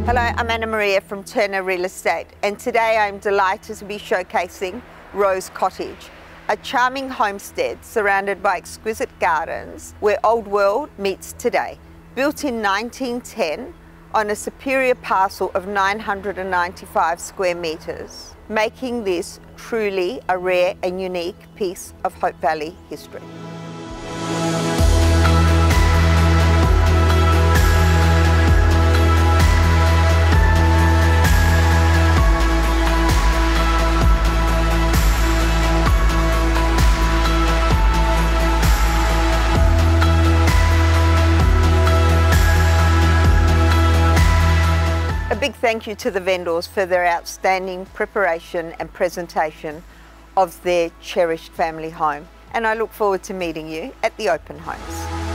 Hello, I'm AnnaMaria from Turner Real Estate, and today I'm delighted to be showcasing Rose Cottage, a charming homestead surrounded by exquisite gardens where old world meets today. Built in 1910 on a superior parcel of 995 square metres, making this truly a rare and unique piece of Hope Valley history. A big thank you to the vendors for their outstanding preparation and presentation of their cherished family home. And I look forward to meeting you at the open homes.